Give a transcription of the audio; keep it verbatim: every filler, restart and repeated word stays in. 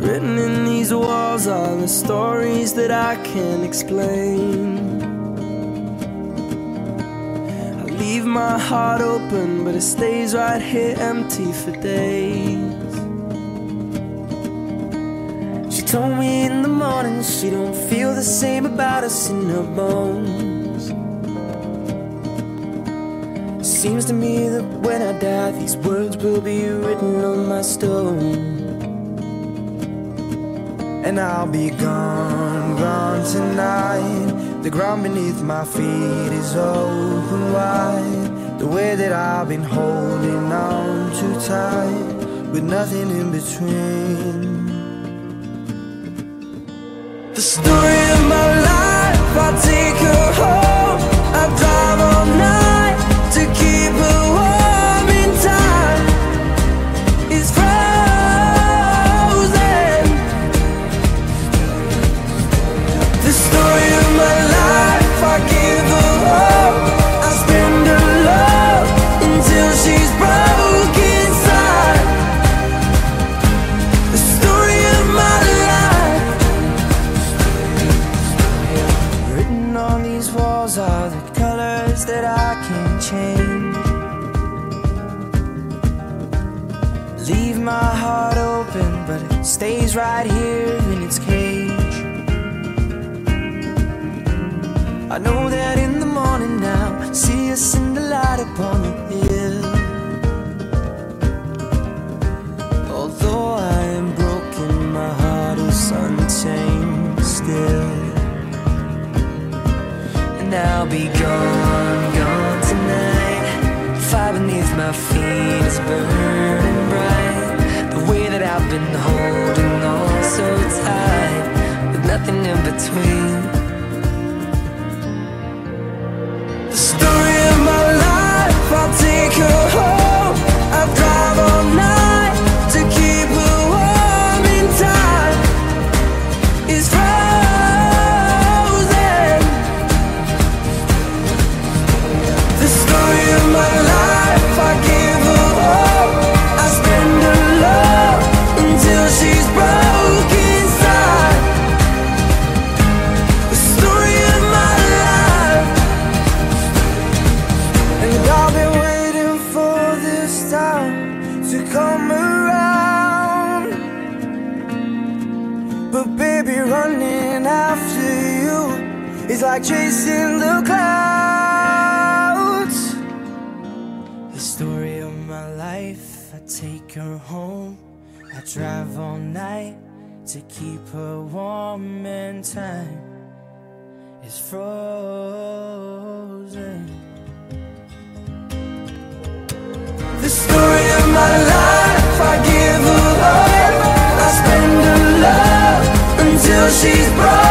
Written in these walls are the stories that I can't explain. I leave my heart open, but it stays right here empty for days. She told me in the morning she don't feel the same about us in her bones. Seems to me that when I die, these words will be written on my stone. And I'll be gone, gone tonight. The ground beneath my feet is open wide. The way that I've been holding on too tight, with nothing in between. The story of my life, I'll take her home. I'll drive all night to keep her warm in time. It's frozen. The story of my life, I give her hope. I spend her love until she's broke inside. The story of my life. Written on these walls are the colors that I can't change. Leave my heart open, but it stays right here in its cage. I know that in the morning now, see us in the light upon the hill. Although I am broken, my heart is untamed still. And I'll be gone, gone tonight. The fire beneath my feet is burning bright. The way that I've been holding on so tight, with nothing in between. The story of my life, I'll take her home. I'll drive all night to keep her warm in time. It's frozen. The story of my life, I give her hope. I spend her love until she's broke inside. The story of my life. And I've been waiting for this time to come around. But baby, running after you is like chasing the clouds. The story of my life, I take her home. I drive all night to keep her warm, and time is frozen. The story of my life, I give her hope. I spend her love until she's broke.